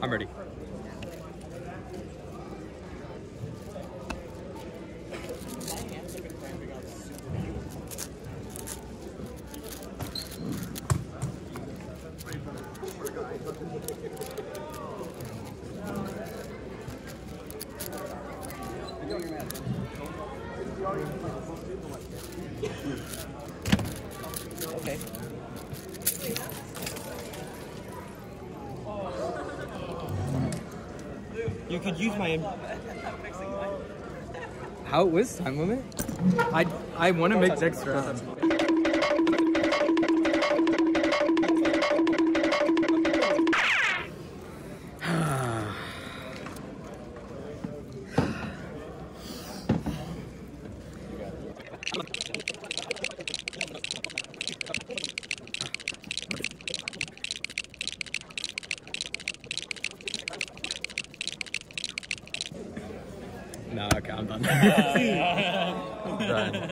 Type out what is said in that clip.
I'm ready. Okay. You could use my... How was time limit? I want to make next round. No, okay, I'm done. I'm done.